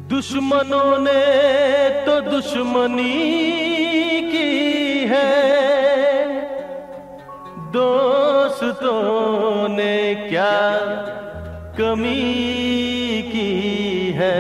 दुश्मनों ने तो दुश्मनी की है, दोस्तों ने क्या कमी की है।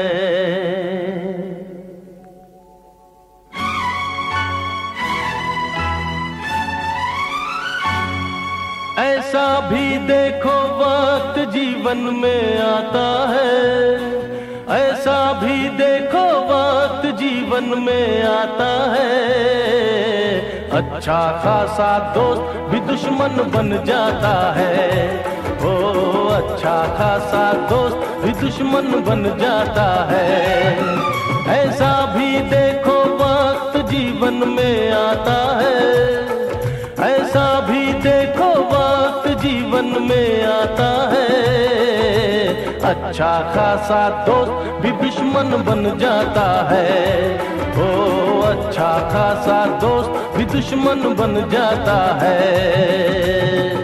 ऐसा भी देखो वक्त जीवन में आता है, ऐसा भी देखो वक्त जीवन में आता है। अच्छा खासा दोस्त भी दुश्मन बन जाता है। ओ अच्छा खासा दोस्त भी दुश्मन बन जाता है। ऐसा भी देखो वक्त जीवन में आता है, ऐसा भी देखो वक्त जीवन में आता है। अच्छा खासा दोस्त भी दुश्मन बन जाता है। ओ अच्छा खासा दोस्त भी दुश्मन बन जाता है।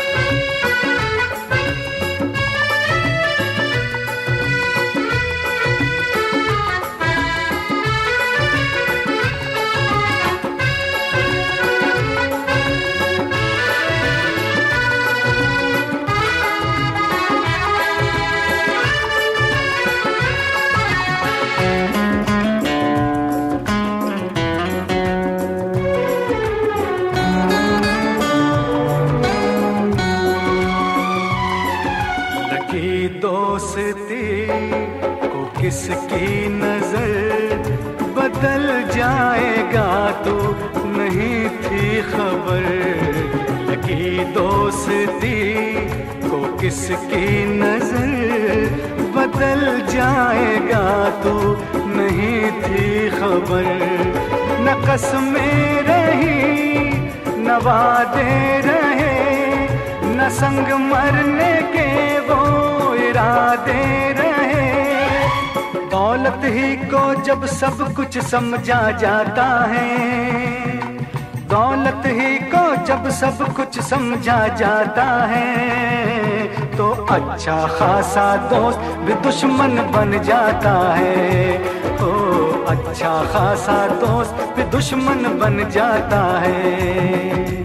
दोस्ती को किसकी नजर बदल जाएगा तो नहीं थी खबर। लगी दोस्ती को किसकी नजर बदल जाएगा तो नहीं थी खबर। न कसमें रही न वादे रहे, न संग मरने के वो इरादे रहे। दौलत ही को जब सब कुछ समझा जाता है, दौलत ही को जब सब कुछ समझा जाता है, तो अच्छा खासा दोस्त भी दुश्मन बन जाता है। ओ अच्छा खासा दोस्त भी दुश्मन बन जाता है।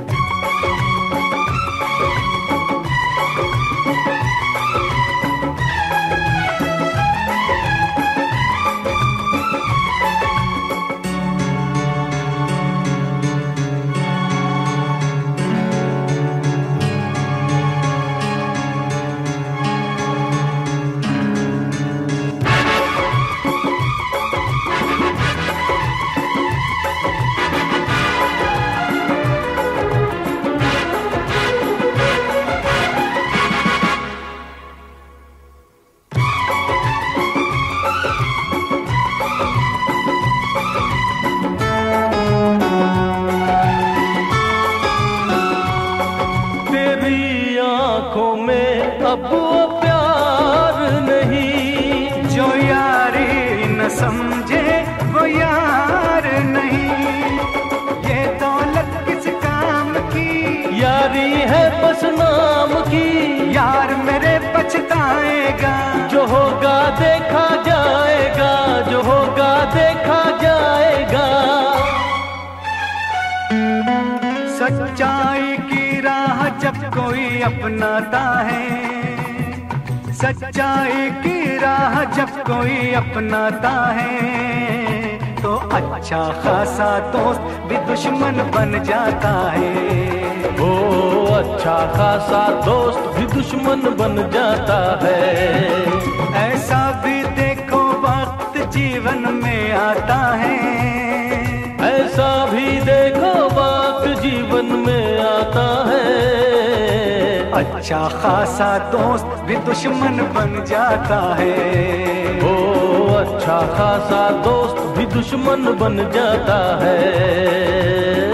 अब वो प्यार नहीं, जो यारी न समझे वो यार नहीं। ये दौलत किस काम की, यारी है बस नाम की। यार मेरे पछताएगा, जो होगा देखा जाएगा, जो होगा देखा जाएगा। सच्चाई की राह जब कोई अपनाता है, सच्चाई की राह जब कोई अपनाता है, तो अच्छा खासा दोस्त भी दुश्मन बन जाता है। ओ अच्छा खासा दोस्त भी दुश्मन बन जाता है। ऐसा भी देखो वक्त जीवन में आता है, ऐसा भी देखो वक्त जीवन में आता है। अच्छा खासा दोस्त भी दुश्मन बन जाता है। ओ अच्छा खासा दोस्त भी दुश्मन बन जाता है।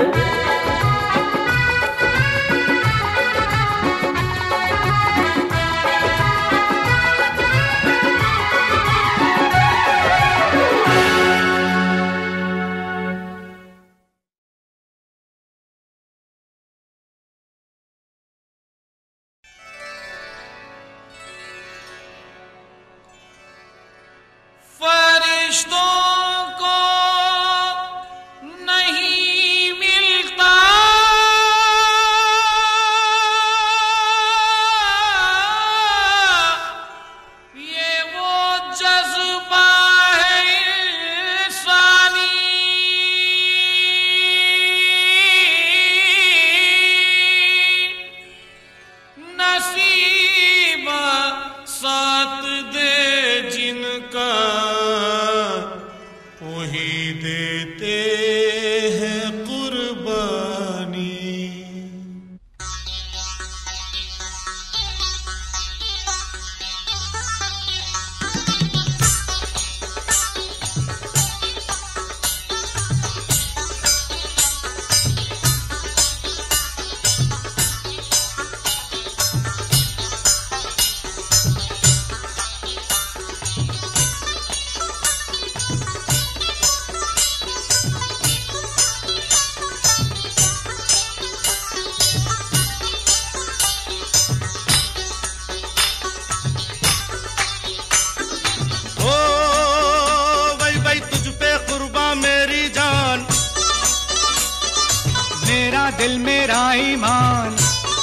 दिल मेरा ईमान,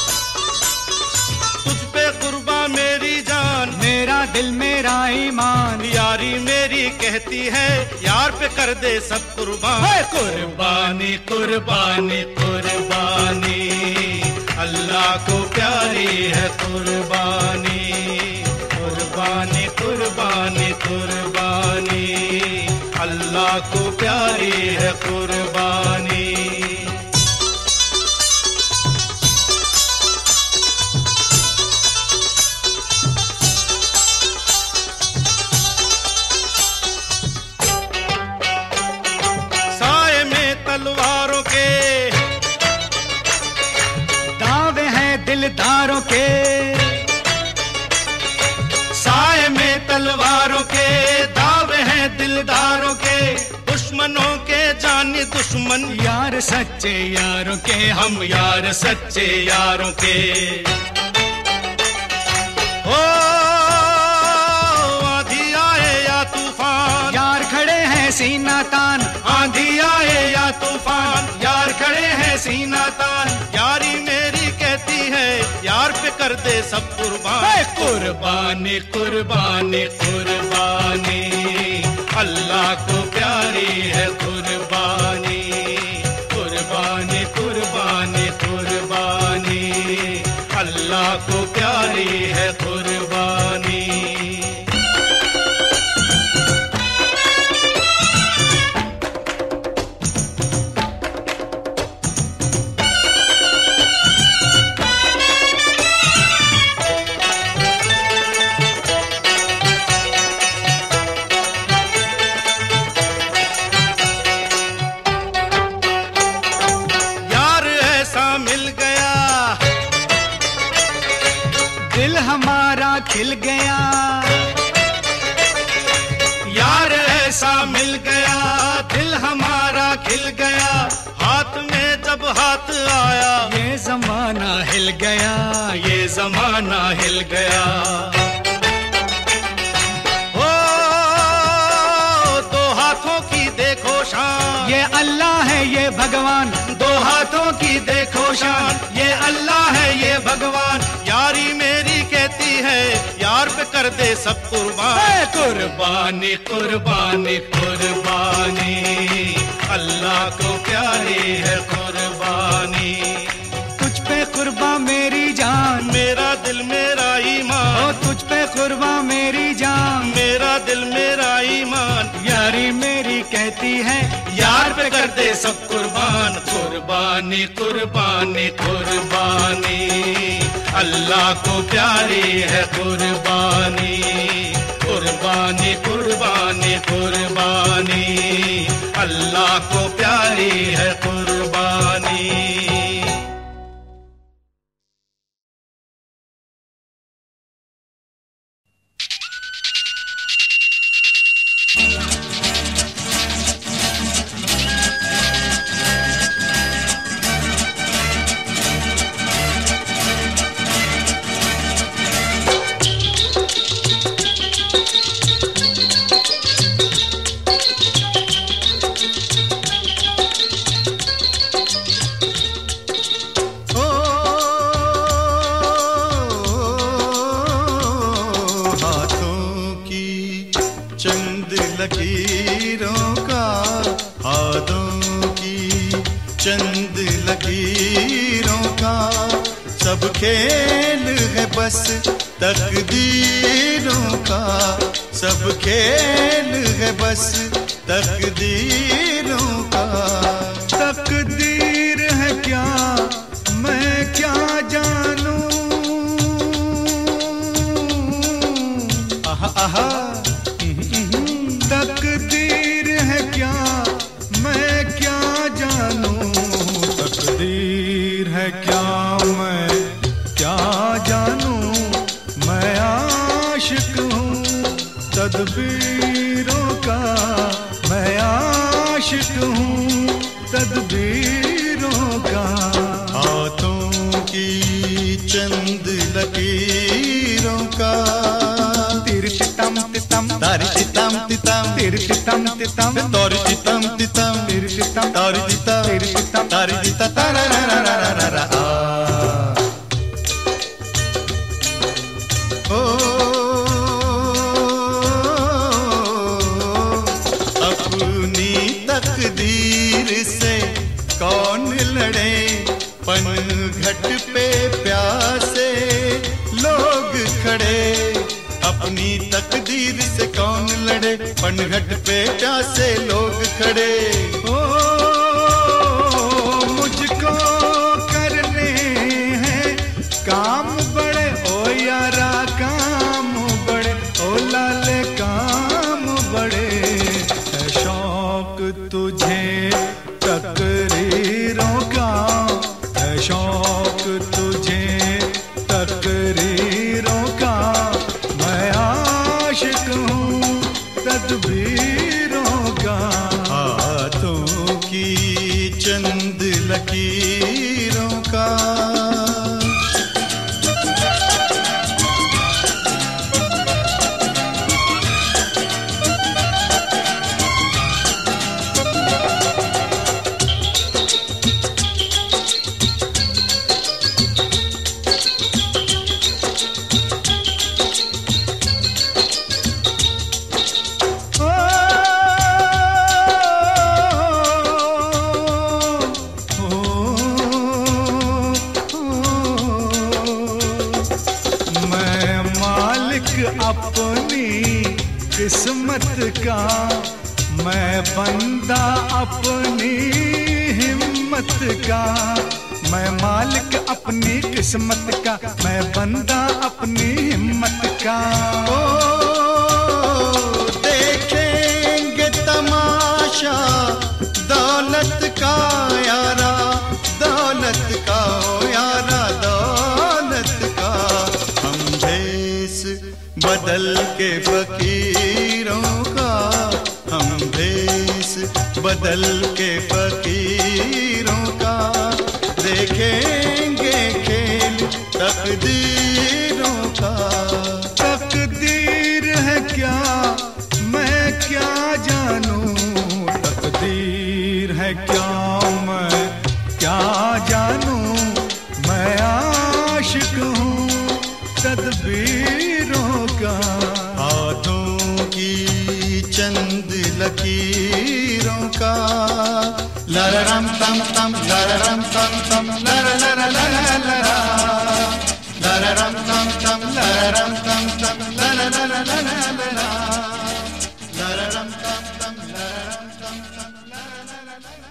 तुझ पे कुर्बा मेरी जान, मेरा दिल मेरा ईमान। यारी मेरी कहती है यार पे कर दे सब कुर्बान। कुर्बानी कुर्बानी कुर्बानी अल्लाह को प्यारी है कुर्बानी, कुर्बानी कुर्बानी कुर्बानी अल्लाह को प्यारी है कुर्बानी। साए में तलवारों के दावे हैं दिलदारों के, साए में तलवारों के दावे हैं दिलदारों के, दुश्मनों के जानी दुश्मन यार सच्चे यारों के, हम यार सच्चे यारों के। ओ आंधी आए या तूफान यार खड़े हैं सीना तान, आंधी आए या तूफान यार खड़े हैं सीना तान। यारी मेरी कहती है यार पे कर दे सब कुर्बान। कुर्बानी कुर्बानी कुर्बानी अल्लाह को प्यारी है कुर्बानी, कुर्बानी कुर्बानी कुर्बानी अल्लाह को प्यारी है कुर्बानी। दिल हमारा खिल गया, यार ऐसा मिल गया दिल हमारा खिल गया। हाथ में जब हाथ आया ये जमाना हिल गया, ये जमाना हिल गया। ओ दो हाथों की देखो शान, ये अल्लाह है ये भगवान। दो हाथों की देखो शान, ये अल्लाह है ये भगवान। यारी मेरी कहती है यार पे कर दे सब कुर्बान। कुर्बानी कुर्बानी कुर्बानी अल्लाह को प्यारी है कुर्बानी। तुझ पे कुर्बा मेरी जान, मेरा दिल मेरा ईमान, ओ तुझ पे कुर्बा मेरी जान, मेरा दिल मेरा ईमान। यारी मेरी कहती है यार पे कर दे सब कुर्बान। कुर्बानी कुर्बानी कुर्बानी अल्लाह को प्यारी है कुर्बानी, कुर्बानी कुर्बानी कुर्बानी अल्लाह को प्यारी है कुर्बानी। लकीरों का, हाथों की चंद लकीरों का, सब खेल है बस तकदीरों का, सब खेल है बस तकदीरों का। तकदीर है क्या मैं क्या जानूं, आहा आहा। तकदीर है क्या मैं क्या जानूं, तकदीर है क्या मैं क्या जानूं। मैं आशिक हूँ तदबीरों का, मैं आशिक हूँ तदबीरों का। हाथों की चंद लकीरों का, तिरतितम तितम तारी तितम तितम, तिरतितम तितम तोरी तितम तितम, तिरतितम तारी तितम तिरतितम तारी तितम तारा अपनी तकदीर से कौन लड़े, पनघट पे प्यासे लोग खड़े। ओ मुझको करने हैं काम बड़े, ओ यारा काम बड़े, ओ लाले काम बड़े। है शौक तुझे तकरीरों का, है शौक तुझे तकरीरों का। मैं आशिक हूँ तदबीरों का। हाथों की चंद लकीरों का। अपनी किस्मत का, मैं बंदा अपनी हिम्मत का। मैं मालिक अपनी किस्मत का, मैं बंदा अपनी हिम्मत का। ओ देखेंगे तमाशा दौलत का यारा, दौलत का ओ यारा, दौलत का। हम भेस बदल के फकीरों का, हम भेस बदल के फकीरों का। देखेंगे खेल तकदीरों का। तकदीर है क्या मैं क्या जानूं, तकदीर है क्या मैं क्या जानूं। मैं आशिक हूँ तदबीरों का। हाथों की चंद लकीरों का। लररम तम तम लररम तम तम लर लर लर लरा, लररम तम तम लररम तम तम लर लर लर लरा, लररम तम तम लररम तम तम लर लर लर लरा।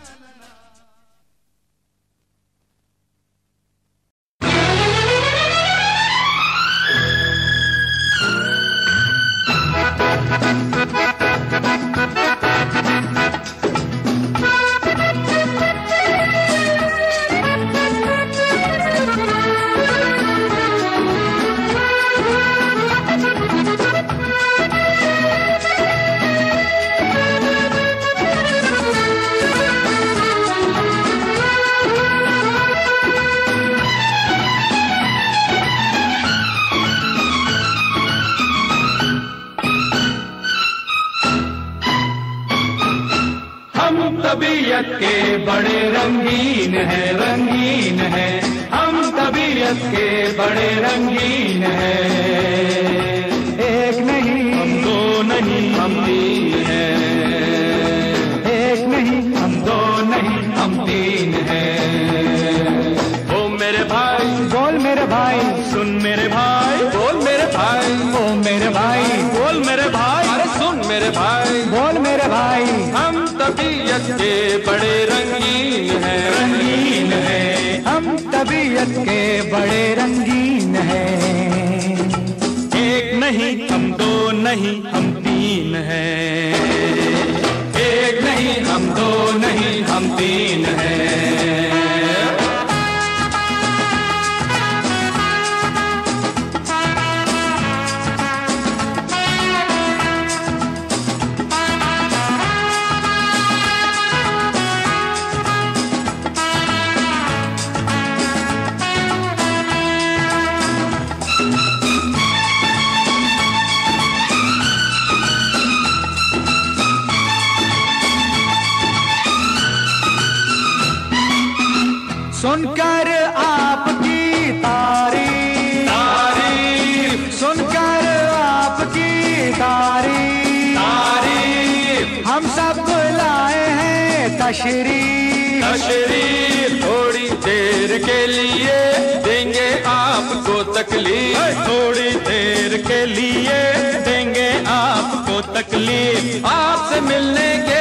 तबीयत के बड़े रंगीन है, रंगीन है। हम तबीयत के बड़े रंगीन है। एक नहीं हम दो नहीं हम तीन है, एक नहीं हम दो नहीं हम तीन है। ओ मेरे भाई बोल मेरे भाई, सुन मेरे भाई, बोल मेरे भाई, ओ मेरे भाई, बोल मेरे भाई, अरे सुन मेरे भाई, बोल मेरे भाई। हम तबीयत के बड़े रंगीन है, रंगीन है। हम तबीयत के बड़े रंगीन है। एक नहीं हम दो नहीं हम तीन है, एक नहीं हम दो नहीं हम तीन है। सुनकर आपकी तारीफ, तारीफ, सुनकर आपकी तारीफ, तारीफ, हम सब लाए हैं तशरीफ। तशरीफ, थोड़ी देर के लिए देंगे आपको तकलीफ, थोड़ी देर के लिए तकलीफ आपसे मिलने के,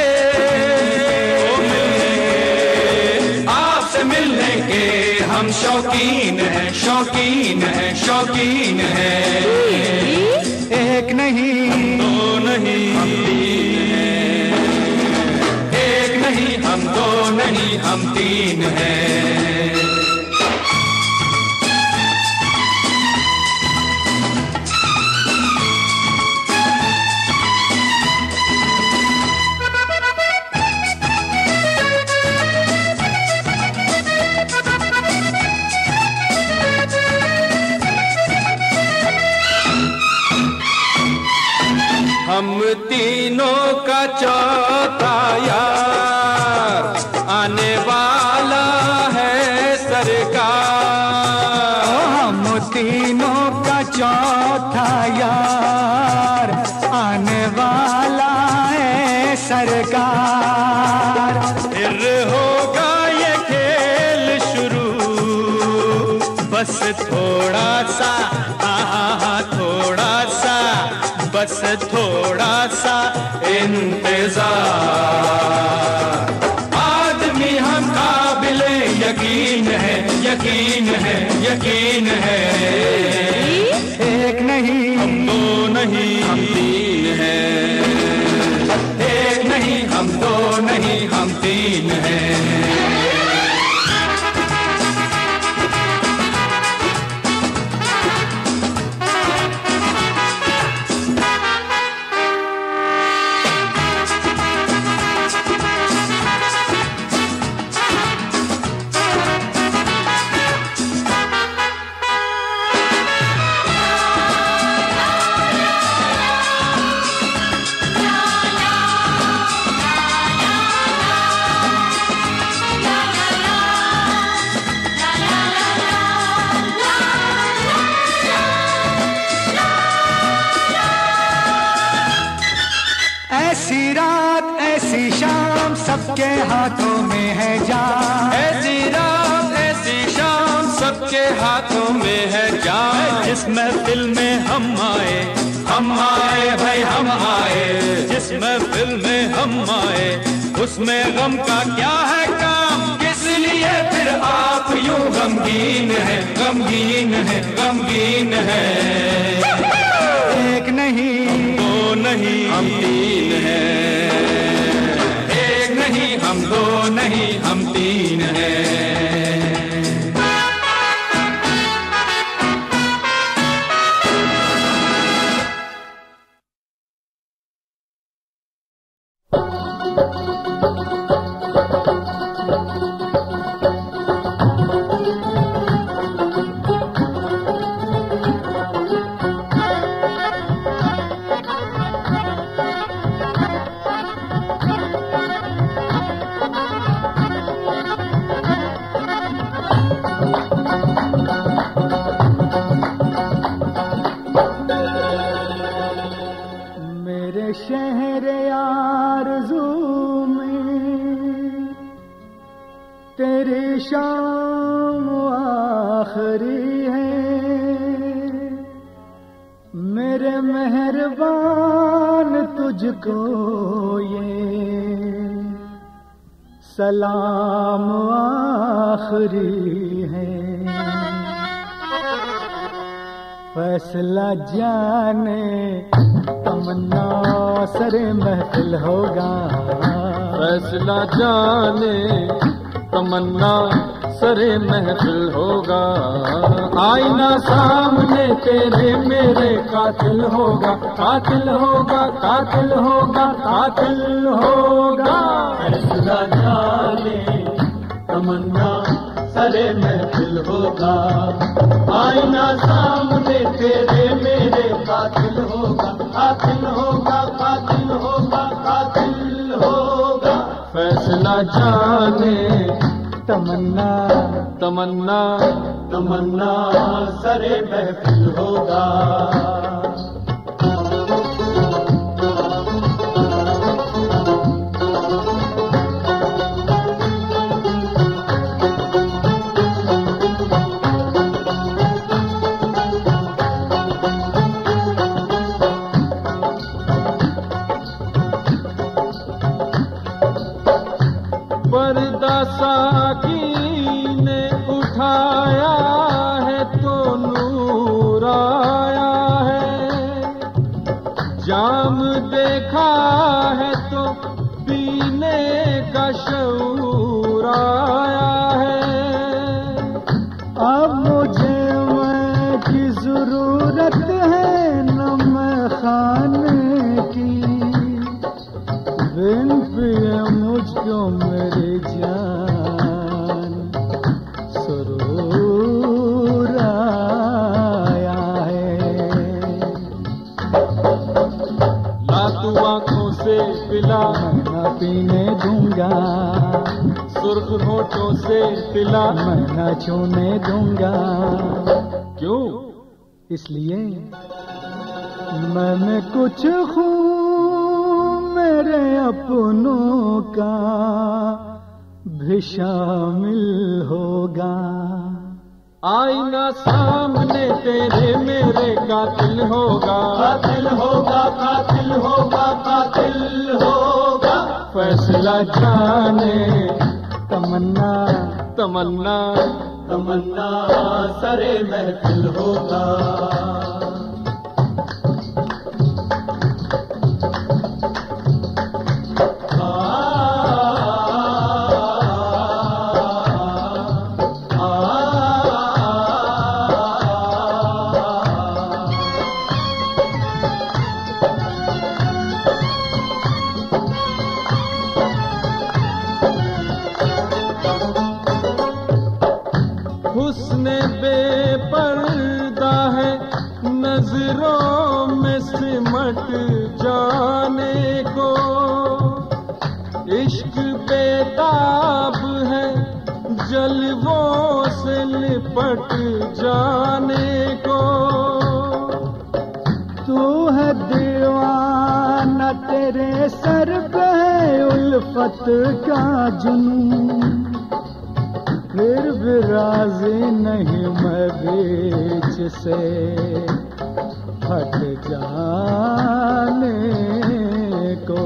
आपसे मिलने के हम शौकीन हैं, शौकीन हैं, शौकीन हैं। एक नहीं दो नहीं हम तीन हैं, एक नहीं हम दो नहीं हम तीन हैं। हम तीनों का चौथा यार आने वाला है सरकार। हम तीनों का चौथा यार आने वाला है सरकार। फिर होगा ये खेल शुरू, बस थोड़ा सा, थोड़ा सा, बस थोड़ा सा इंतजार। आदमी हम काबिले यकीन है, यकीन है, यकीन है। एक नहीं हम दो नहीं हम तीन हैं, एक नहीं हम दो नहीं हम तीन हैं। ऐसी रात ऐसी शाम सबके हाथों में है जान। ऐसी रात ऐसी शाम सबके हाथों में है जान। जिस महफिल में हम आए भाई हम आए, जिस महफिल में हम आए उसमें गम का क्या है काम। किस लिए फिर आप यूं गमगीन है, गमगीन है, गमगीन है। एक नहीं दो नहीं हम तीन हैं, एक नहीं हम दो नहीं हम तीन हैं। शहर आरज़ू में तेरी शाम आखिरी है। मेरे मेहरबान तुझको ये सलाम आखिरी है। फैसला जाने तमन्ना सरे महफिल होगा। फैसला जाने तमन्ना सरे महफिल होगा। आईना सामने तेरे मेरे कातिल होगा, कातिल होगा, कातिल होगा, कातिल होगा। फैसला जाने तमन्ना सरे महफिल होगा। आईना सामने तेरे मेरे कातिल होगा, कातिल होगा, कातिल होगा, कातिल होगा। फैसला जाने तमन्ना तमन्ना तमन्ना सरे महफिल होगा। जाम देखा है तो पीने का शऊर आया है। अब मुझे मैं की जरूरत है न मैं खाने की, बिन पिए मुझको मेरी जान सुरूर आया है। ला तू आंखों से पिला मैं न पीने दूंगा, सुर्ख होठों से पिला मैं न छूने दूंगा। क्यों? इसलिए मैं कुछ खून मेरे अपनों का भी शामिल होगा। आईना सामने तेरे मेरे कातिल होगा, कातिल होगा, कातिल होगा, कातिल होगा। फैसला जाने तमन्ना तमन्ना तमन्ना सरे महफिल होगा। हुस्न बेपर्दा है नजरों में सिमट जाने को, इश्क बेताब है जलवों से लिपट जाने को। तू है दीवाना तेरे सर पे उल्फत का जुनून, फिर भी राजी नहीं मैं बीच से हट जाने को।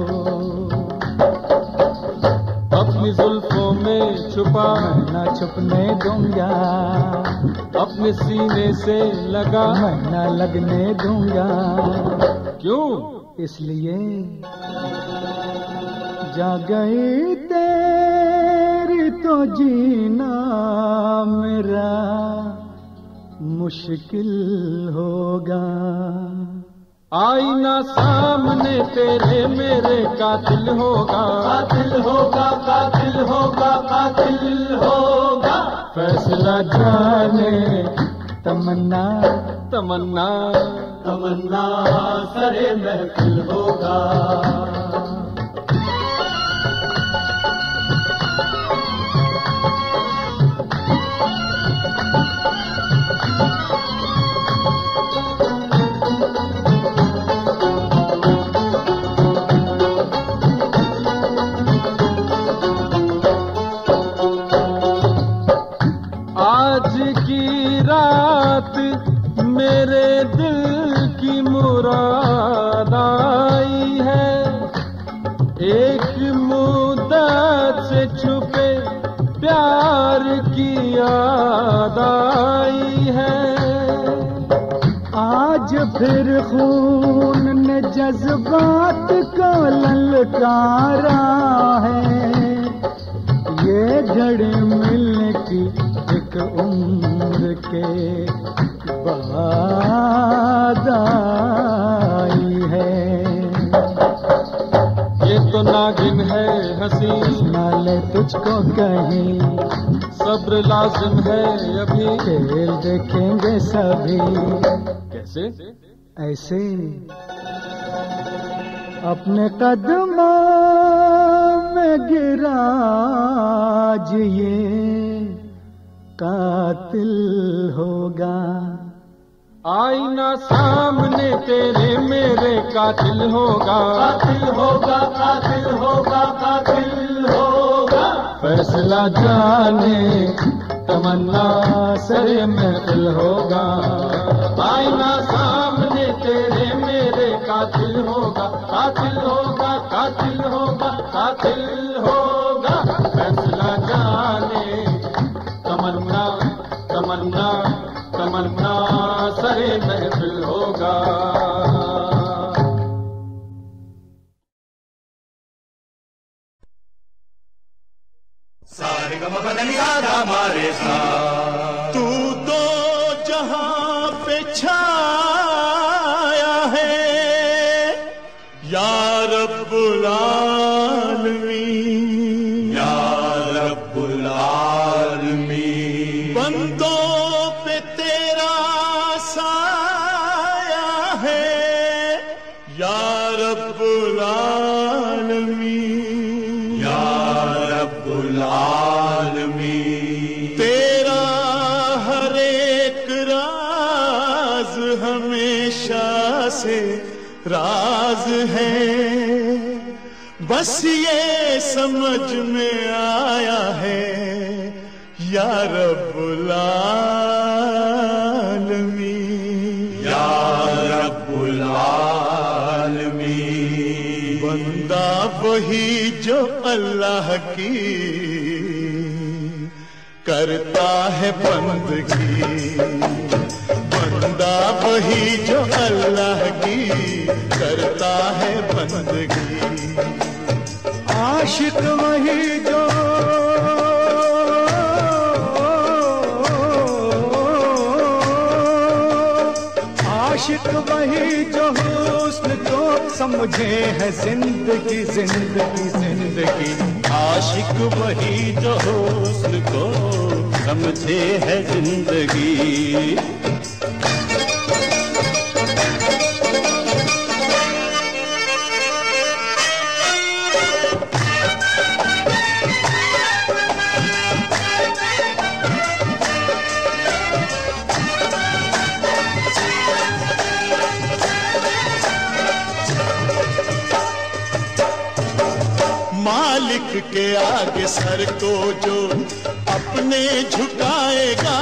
अपनी जुल्फों में छुपा मैं न छुपने दूंगा, अपने सीने से लगा मैं न लगने दूंगा। क्यों? इसलिए जा गई तेरी तो जीना मेरा मुश्किल होगा। आईना सामने तेरे मेरे कातिल होगा, कातिल होगा, कातिल होगा, कातिल होगा। फैसला जाने तमन्ना तमन्ना तमन्ना सरे महफिल होगा। आज की रात मेरे दिल की मुराद आई है, एक मुद्दत से छुपे प्यार की याद आई है। आज फिर खून ने जज्बात को ललकारा है, ये घड़ी मिलने की एक उम्र के बाद आई है। ये तो नागिन है हंसी नाले तुझको कहीं सब्र लाजिम है अभी। खेल देखेंगे सभी कैसे? ऐसे अपने कदमों में गिरा आज ये कातिल होगा। आईना सामने तेरे मेरे कातिल होगा, कातिल होगा, कातिल होगा, कातिल होगा। फैसला जाने तमन्ना सरे महफिल होगा। आईना सामने तेरे मेरे कातिल होगा, कातिल होगा, कातिल होगा, कातिल होगा। फैसला जाने तमन्ना तमन्ना तमन्ना सरे महफिल होगा। रब्बुल आलमीन, या रब्बुल आलमीन। बंदों पे तेरा साया है या रब्बुल आलमीन, या रब्बुल आलमीन। तेरा हर एक राज हमेशा से राज है, बस ये समझ में आया है या रब्बुल आलमीन, या रब्बुल आलमीन। बंदा वही जो अल्लाह की करता है बंदगी, बंदा वही जो अल्लाह की करता है बंदगी। आशिक वही जो आशिक वही जो हुस्न को समझे है जिंदगी जिंदगी जिंदगी। आशिक वही जो हुस्न को समझे है जिंदगी। मालिक के आगे सर को जो अपने झुकाएगा,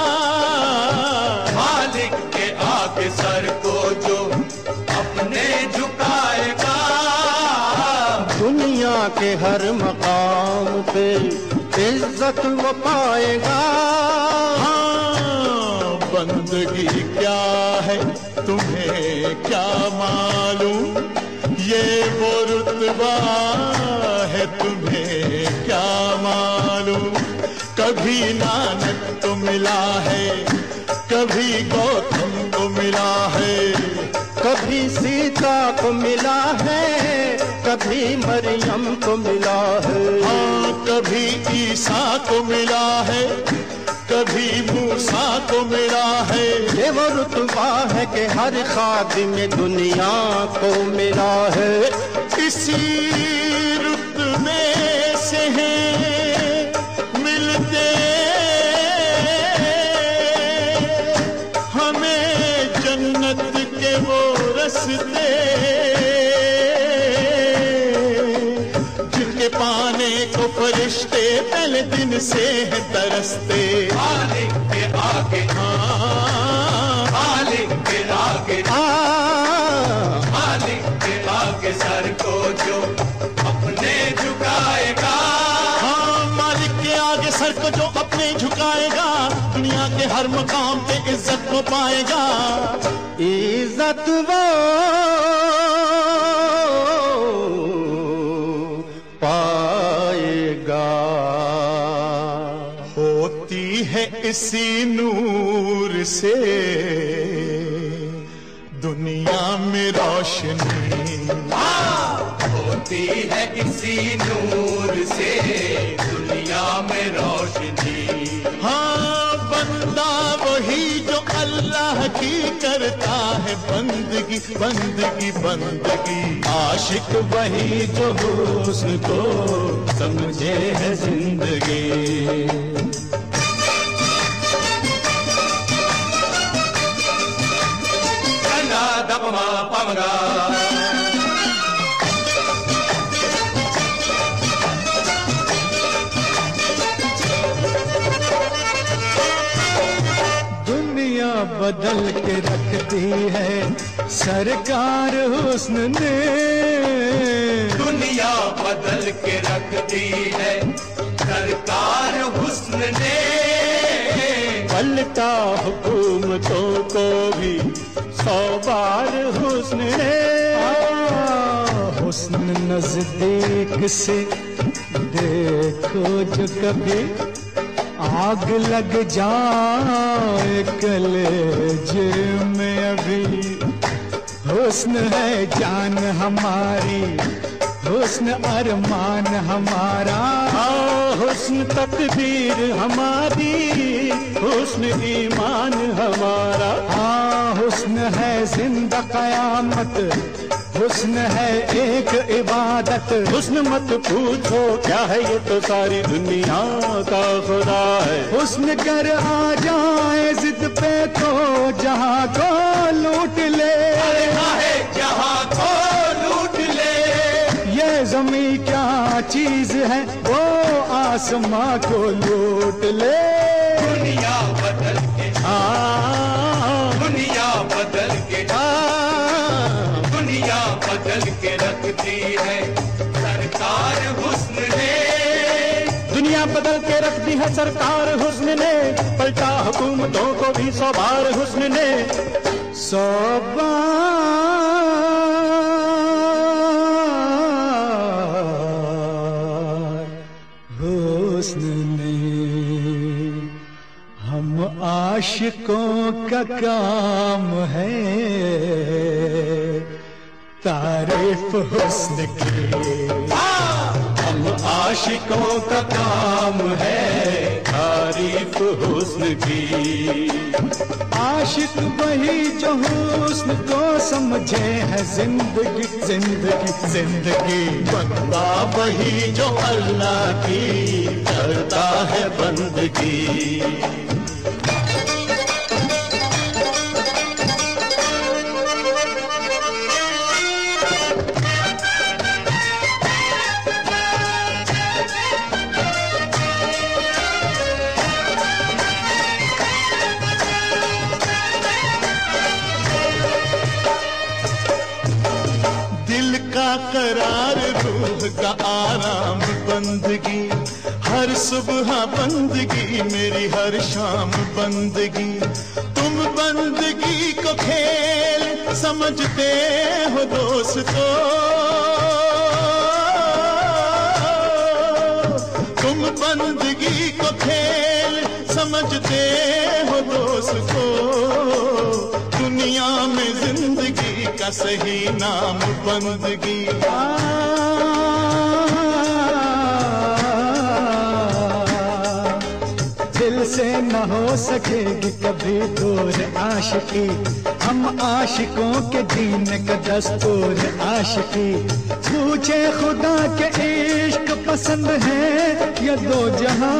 मालिक के आगे सर को जो अपने झुकाएगा, दुनिया के हर मकाम पे इज्जत वो पाएगा। हाँ, बंदगी क्या है तुम्हें क्या मालूम, ये वो रुतबा है तुम्हें क्या मालूम। कभी नानक को मिला है, कभी गौतम को मिला है, कभी सीता को मिला है, कभी मरियम को मिला है। हाँ, कभी ईसा को मिला है, कभी मूसा को मिला है। ये वो रुतबा है कि हर खादिम दुनिया को मिला है। इसी रुतबे से हैं मिलते हमें जन्नत के वो रस्ते, जिनके पाने को फरिश्ते पहले दिन से है तरसते। मालिक के आगे, मालिक के आगे, मालिक के आगे सर को जो अपने झुकाएगा, हाँ, मालिक के आगे सर को जो अपने झुकाएगा, दुनिया के हर मकाम पे इज्जत को पाएगा। इज्जत वो पाएगा, होती है इसी नूर से दुनिया में रोशनी, होती है इसी नूर से दुनिया में रोशनी। हाँ, बंदा वही जो अल्लाह की करता है बंदगी बंदगी बंदगी। आशिक वही जो हुस्न को समझे है जिंदगी। गंगा दपमा पमगा, दुनिया बदल के रखती है सरकार हुस्न ने, दुनिया बदल के रखती है सरकार हुस्न ने। पलटा हुकूमतों को भी 100 बार हुस्न ने। हुस्न नजदीक से देखो जो कभी आग लग जाए कलेजे में अभी। हुस्न है जान हमारी हुस्न अरमान हमारा, हुस्न तकदीर हमारी, हुस्न ईमान हमारा। हुस्न है जिंदा कयामत, हुस्न है एक इबादत। हुस्न मत पूछो क्या है ये तो सारी दुनिया का खुदा है। हुस्न कर आ जाए जिद पे तो जहां को लूट ले, जहां को लूट ले। ये जमी क्या चीज है वो आसमां को लूट ले। दुनिया बदल के, दुनिया बदल के, दुनिया बदल के रखती है सरकार हुस्न ने। दुनिया बदल के रख दी है सरकार हुस्न ने, पलटा हुकूमतों को भी 100 बार हुस्न ने। 100 बार हुस्न ने। हम आशिकों का काम है तारीफ हुस्न की। हम आशिकों का काम है तारीफ हुस्न की। आशिक वही जो हुस्न को समझे है जिंदगी जिंदगी जिंदगी। बंदा वही जो अल्लाह की करता है बंदगी। करार रूह का आराम बंदगी, हर सुबह बंदगी मेरी हर शाम बंदगी। तुम बंदगी को खेल समझते हो दोस्तों, तुम बंदगी को खेल समझते हो दोस्तों। दुनिया में जिंदगी का सही नाम बंदगी। दिल से न हो सकेगी कभी दूर आशिकी, हम आशिकों के दीन का दस्तूर आशिकी। पूछे खुदा के इश्क पसंद है या दो जहां,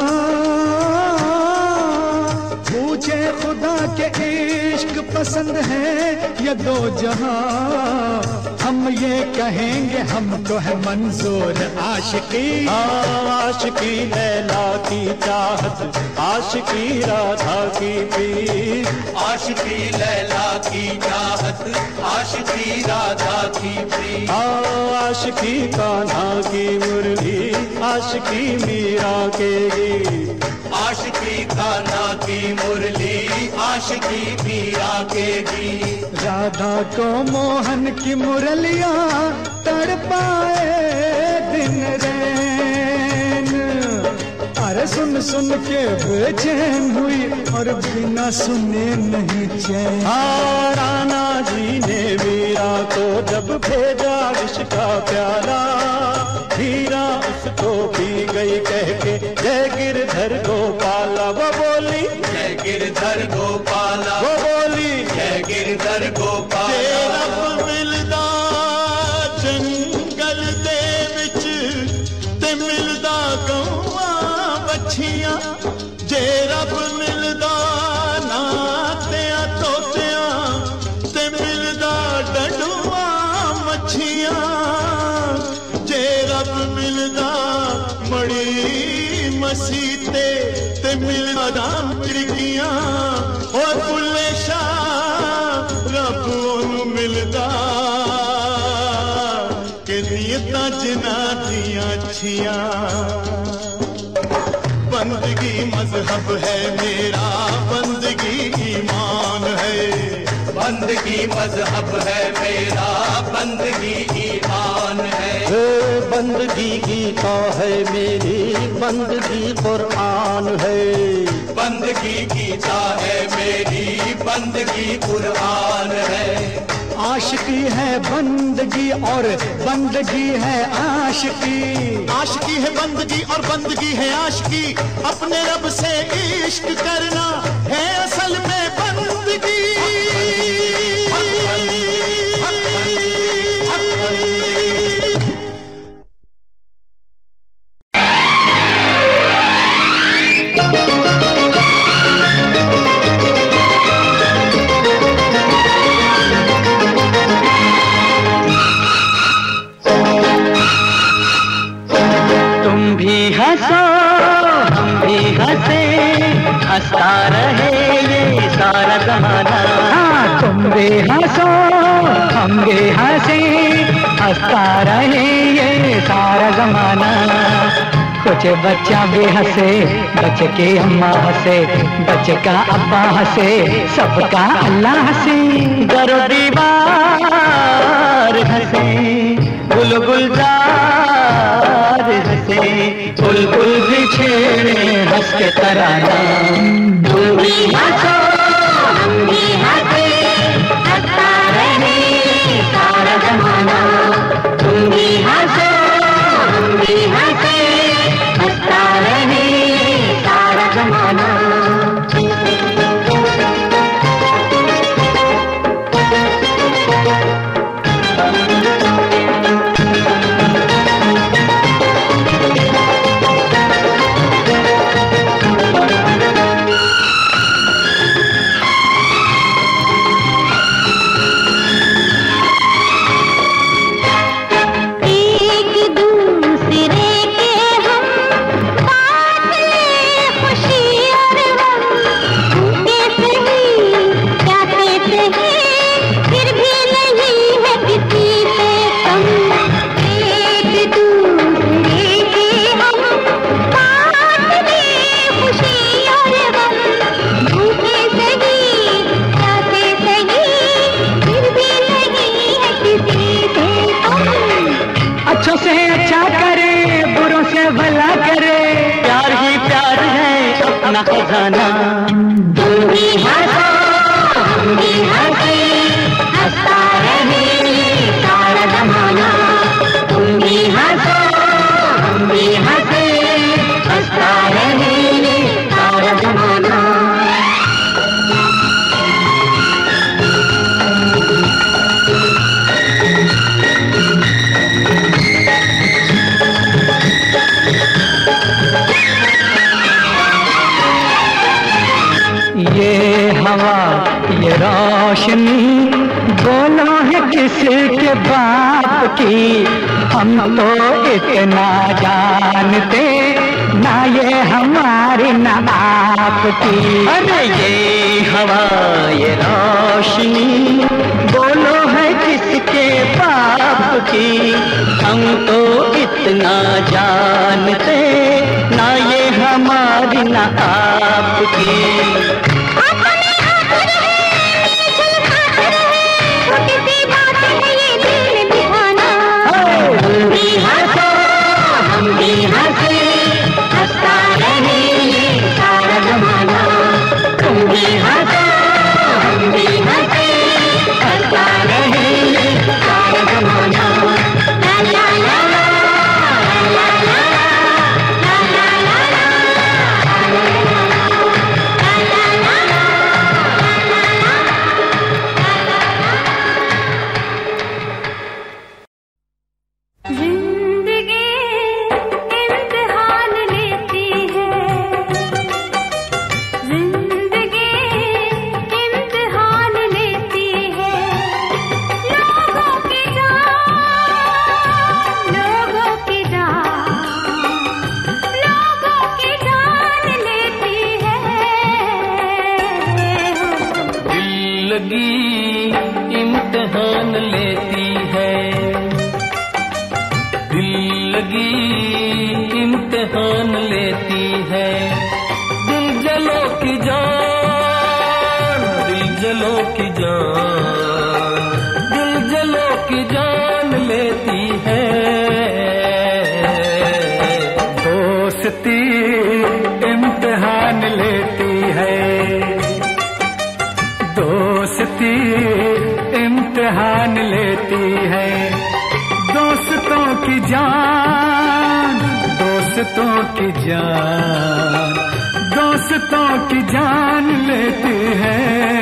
पूछे खुदा के इश्क पसंद है या दो जहां। हम ये कहेंगे हमको है मंजूर आशिकी। आशिकी लैला की चाहत, आशिकी राधा की प्रीत। आशिकी लैला की चाहत, आशिकी राधा की प्रीत। आशिकी कान्हा की मुरली, आशिकी मीरा के गीत। आशिकी कान्हा की मुरली, आशिकी मीरा के गीत। राधा को मोहन की मुरलियां तड़पाए दिन रैन। अरे सुन सुन के बेचैन हुई और बिना सुने नहीं चैन। राणा जी ने मीरा को जब भेजा विष का प्याला, हीरा उसको पी गई कह के जय गिरधर गोपाला। वो बोली जय गिरधर गोपाला, वो बोली जय गिरधर गोपाला। रब मिलदा जंगल दे विच ते मिलदा गौआं बछियां। जे रब मिलदा नातियां तोतियां ते मिलदा डडुआं मच्छियां। जे रब मिलदा मड़ी मसीते ते मिलदा खिड़कियां। और बुल्ले शाह रब ओनू मिलदा कि नीयतां जिन्हां दियां अच्छियां। बंदगी मजहब है मेरा, बंदगी ईमान है। बंदगी मजहब है मेरा, बंदगी ईमान है। बंदगी गीता है मेरी, बंदगी कुरान है। बंदगी गीता है मेरी, बंदगी कुरान है। आशिकी है बंदगी और बंदगी है आशिकी। आशिकी है बंदगी और बंदगी है आशिकी। अपने रब से इश्क करना है असल में बंदगी। हंसता रहे ये सारा जमाना। हाँ, तुम भी हंसो हम भी हंसे, हंसता रहे ये सारा जमाना। कुछ बच्चा भी हंसे, बच्चे की अम्मा हंसे, बच्चे का अब्बा हंसे, सबका अल्लाह हंसे। दरो दीवार हंसे, गुलजार हंसे, बुलबुल भी छेड़े हंस के तराना। तुम भी हंसो हम भी हंसे, हंसता रहे सारा जमाना। तुम भी हंसो हम भी हंसे, हंसता रहे सारा जमाना। खजाना। तुम भी हंसो हम भी हंसे, हंसता रहे सारा जमाना। तुम भी हंसो हम भी हंसे, हंसता रहे सारा जमाना। ये हवा ये रोशनी बोलो है किसके बाप की। हम तो इतना जानते ना ये हमारी ना आपकी। अरे ये हवा ये रोशनी बोलो है किसके बाप की। हम तो इतना जानते ना ये हमारी ना आपकी। की जान, दोस्तों की जान, दोस्तों की जान लेती है।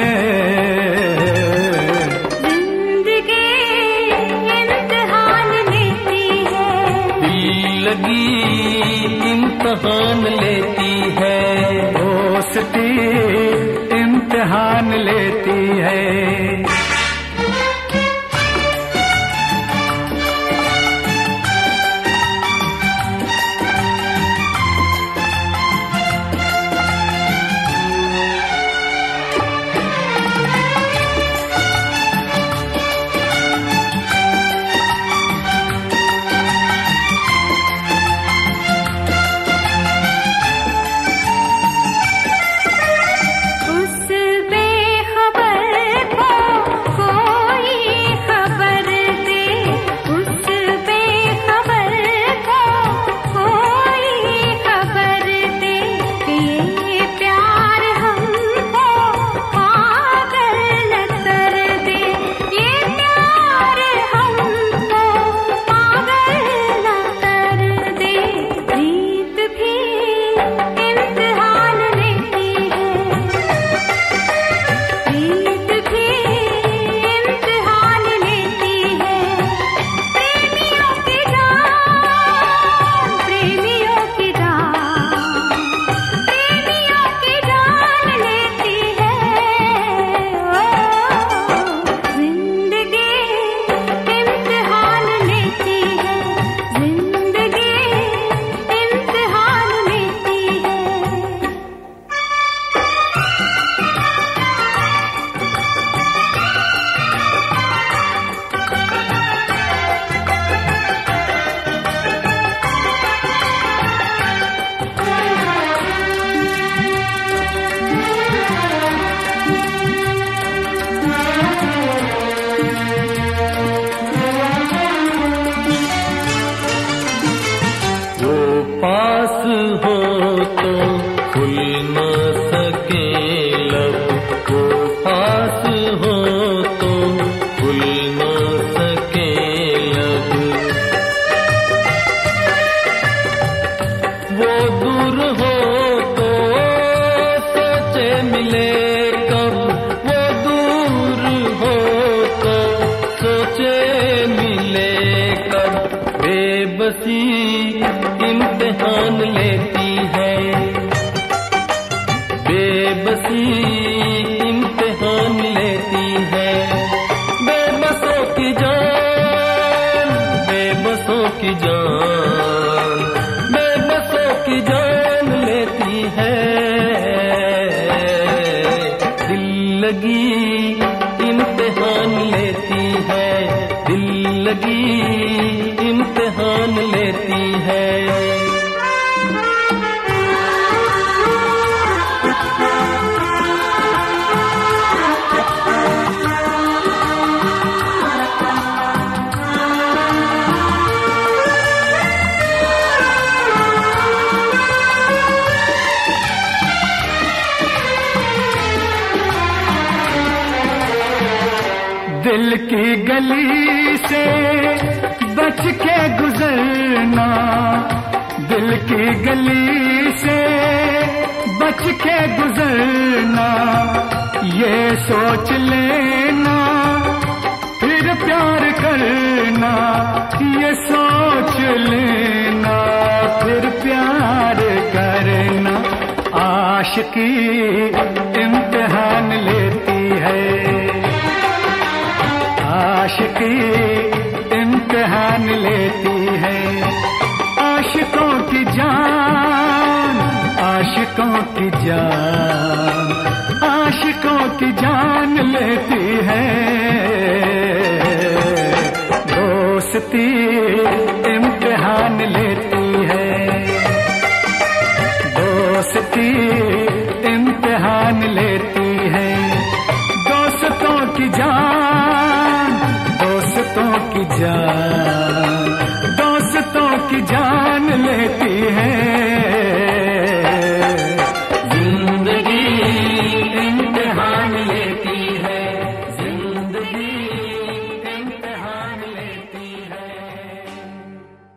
जिंदगी इम्तिहान लेती है, दिल लगी इम्तिहान लेती है, दोस्ती इम्तिहान लेती है। इम्तिहान लेती है, बेबसी इम्तिहान लेती है। बेबसों की जान, बेबसों की जान, बेबसों की जान लेती है। दिल लगी इम्तिहान लेती है, दिल लगी इम्तिहान लेती है। दिल की गली से बच के गुजरना, दिल की गली से बच के गुजरना, ये सोच लेना फिर प्यार करना, ये सोच लेना फिर प्यार करना। आशिकी इम्तिहान लेती है, आशिकी इम्तिहान लेती है। आशिकों की जान, आशिकों की जान, आशिकों की जान लेती है। दोस्ती इम्तिहान लेती है, दोस्ती इम्तिहान लेती है। दोस्तों की जान, दोस्तों की जान, दोस्तों की जान लेती है। जिंदगी इम्तिहान लेती है, जिंदगी इम्तिहान लेती है।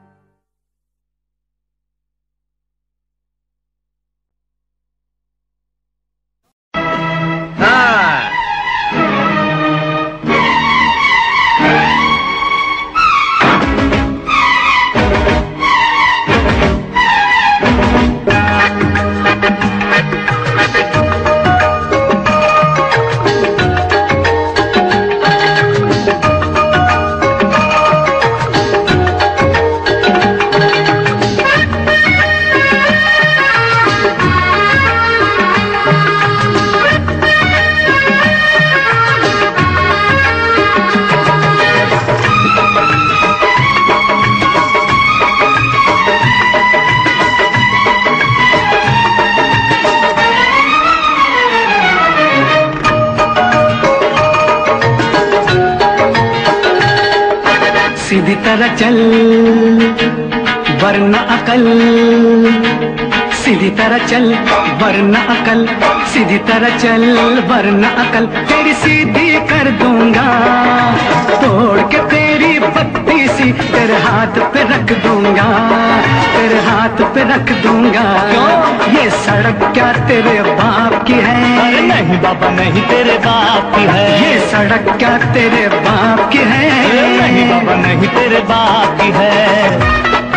सीधी तरह चल वरना अकल, सीधी तरह चल वरना अकल, सीधी तरह चल वरना अकल, तेरी सीधी कर दूंगा, तोड़ के तेरी बत्ती सी तेरे हाथ पे रख दूंगा, तेरे हाथ पे रख दूंगा। ये सड़क क्या तेरे बाप की है? अरे नहीं बाबा नहीं तेरे बाप की है। ये सड़क क्या तेरे बाप की है? अरे नहीं बाबा नहीं तेरे बाप की है।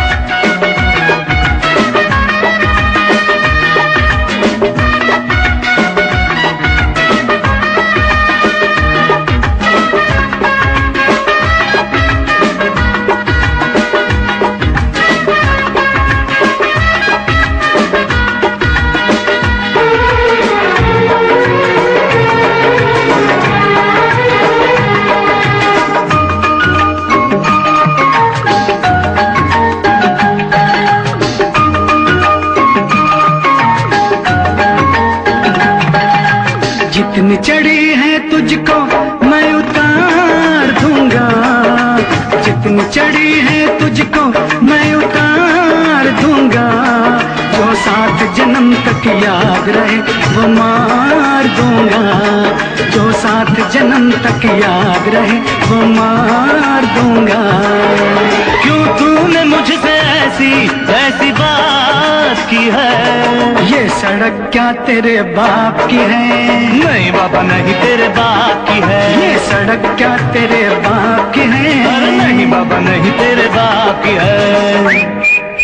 जितनी चढ़ी है तुझको मैं उतार दूंगा, जितनी चढ़ी है तुझको मैं उतार दूंगा, जो 7 जन्म तक याद रहे वो मार दूंगा, जो 7 जन्म तक याद रहे वो मार दूंगा। क्यों तूने मुझसे ऐसी ऐसी बात की है? ये सड़क क्या तेरे बाप की है? नहीं बाबा नहीं तेरे बाप की है। ये सड़क क्या तेरे बाप की है? अरे नहीं बाबा नहीं तेरे बाप की है।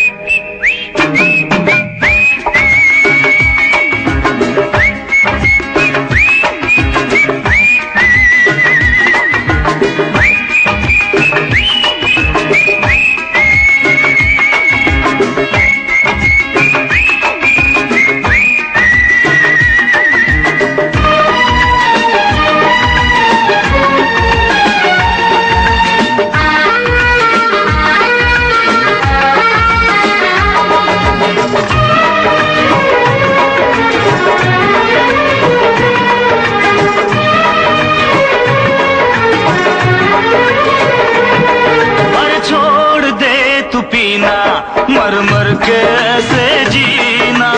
मर मर के ऐसे जीना,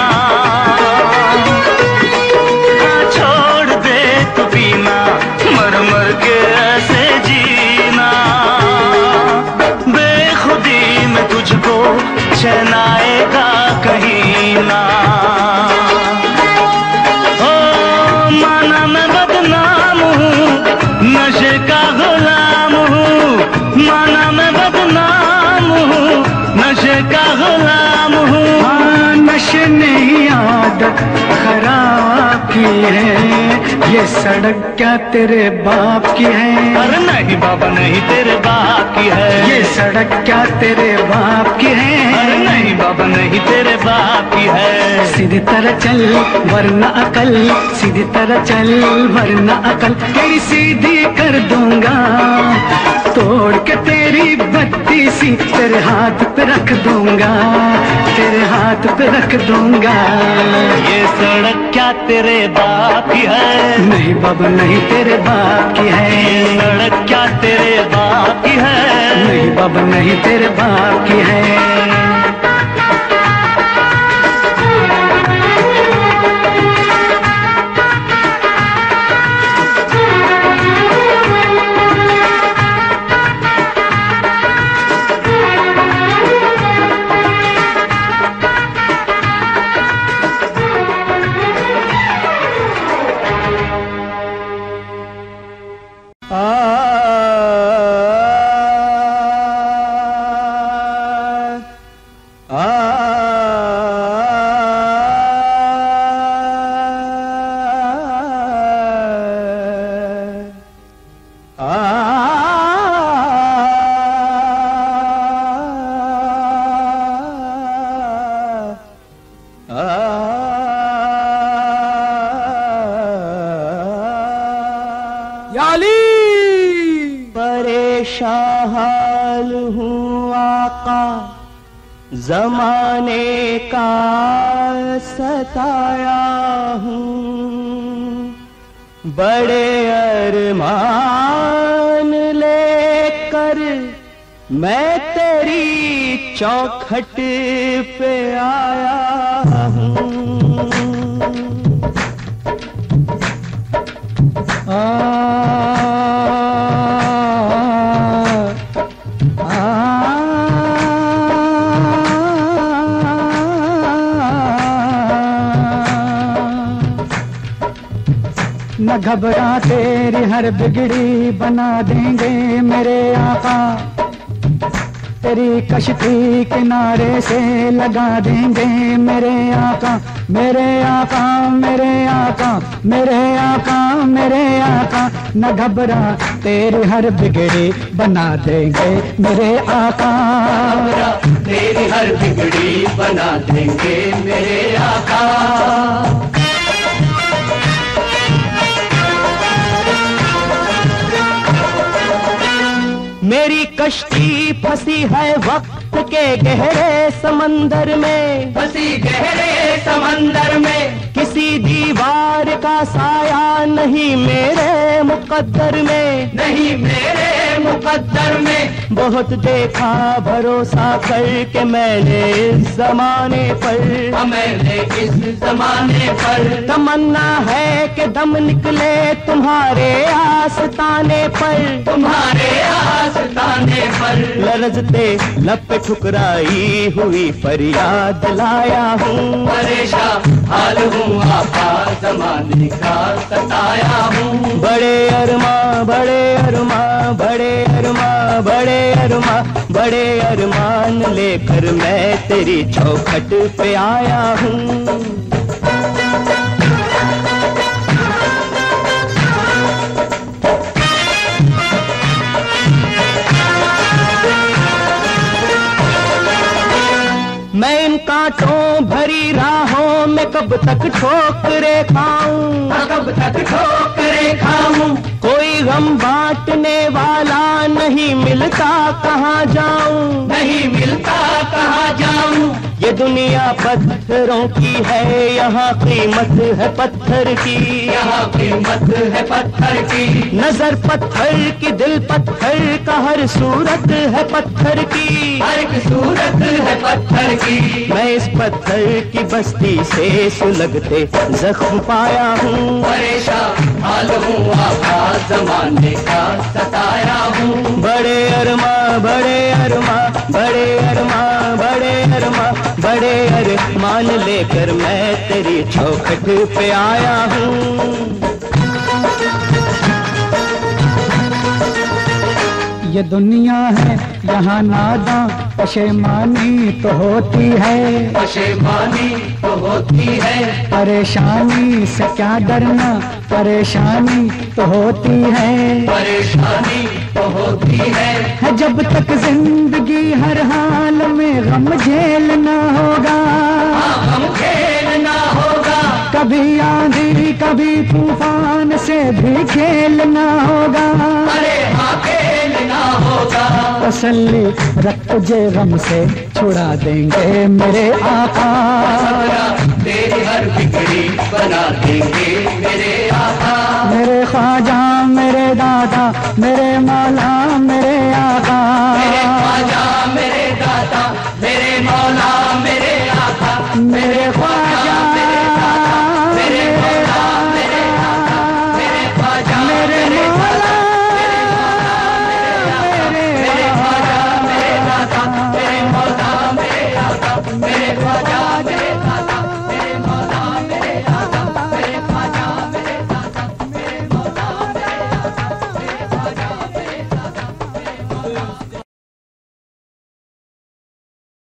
छोड़ दे तू पीना, मर मर के ऐसे जीना, बेखुदी में तुझको चैन आएगा कहीं ना। ओ माना मैं बदनाम हूँ, नशे का गुलाम हूँ, माना मैं बदनाम हूँ, नशे का गुलाम हूँ। हाँ नशे ने आदत खराब की है, ये सड़क क्या तेरे बाप की है? अरे नहीं बाबा नहीं तेरे बाप की है। ये सड़क क्या तेरे बाप की है? अरे नहीं बाबा नहीं तेरे बाप की है। सीधी तरह चल वरना अकल, सीधी तरह चल वरना अकल, तेरी सीधी कर दूंगा, तोड़ के तेरी बत्ती सी तेरे हाथ पे रख दूंगा, तेरे हाथ पे रख दूंगा। ये सड़क क्या तेरे बाप की है? नहीं बाबा नहीं तेरे बाप की है। ये सड़क क्या तेरे बाप की है? नहीं बाबा नहीं तेरे बाप की है। परेशान हाल हूँ आका, जमाने का सताया हूँ, बड़े अरमान लेकर मैं तेरी चौखट पे आया हूँ। न घबरा तेरी हर बिगड़ी बना देंगे मेरे आका, तेरी कश्ती किनारे से लगा देंगे मेरे आका, मेरे आका, मेरे आका, मेरे आका, मेरे आका। न घबरा तेरी हर बिगड़ी बना देंगे मेरे आका, तेरी हर बिगड़ी बना देंगे मेरे आका। मेरी कश्ती फंसी है वक्त के गहरे समंदर में, फंसी गहरे समंदर में। किसी दीवार का साया नहीं मेरे मुकद्दर में, नहीं मेरे मुकद्दर में। बहुत देखा भरोसा करके मैंने इस जमाने पर, मैंने इस जमाने पर। तमन्ना है कि दम निकले तुम्हारे आस्ताने पर, तुम्हारे आस्ताने पर। लरजते लब पे ठुकराई हुई फरियाद लाया हूँ, परेशान हाल हूँ आपा जमाने का सताया हूँ। बड़े अरमा, बड़े अरमा, बड़े अरमा, बड़े अरमा, बड़े अरमान लेकर मैं तेरी चौखट पे आया हूँ। मैं इन कांटों भरी राहों में कब तक ठोकरे खाऊं, कब तक ठोकरे खाऊं। कोई गम बांटने वाला नहीं मिलता कहाँ जाऊं, नहीं मिलता कहाँ जाऊं। ये दुनिया पत्थरों की है, यहाँ कीमत है पत्थर की, यहाँ कीमत है पत्थर की। नजर पत्थर की, दिल पत्थर का, हर सूरत है पत्थर की, हर एक सूरत है पत्थर की। मैं इस पत्थर की बस्ती से सुलगते जख्म पाया हूँ, परेशान हाल हूँ आपा जमाने का सताया हूँ। बड़े अरमा, बड़े अरमा, बड़े अरमा, बड़े अरमा, बड़े अरमान लेकर मैं तेरी चौखट पे आया हूँ। ये दुनिया है यहाँ नादा पशेमानी तो होती है, पशेमानी तो होती है। परेशानी से क्या डरना, परेशानी तो होती है, परेशानी तो होती है। जब तक जिंदगी हर हाल में गम झेलना होगा, हम खेलना होगा। कभी आंधी कभी तूफान से भी खेलना होगा, अरे हाँ खेलना होगा। तसल्ली रख तुझे गम से छुड़ा देंगे मेरे आका, तेरी हर बिगड़ी बना देंगे मेरे आका। मेरे ख्वाजा, मेरे दादा, मेरे मौला, मेरे आका।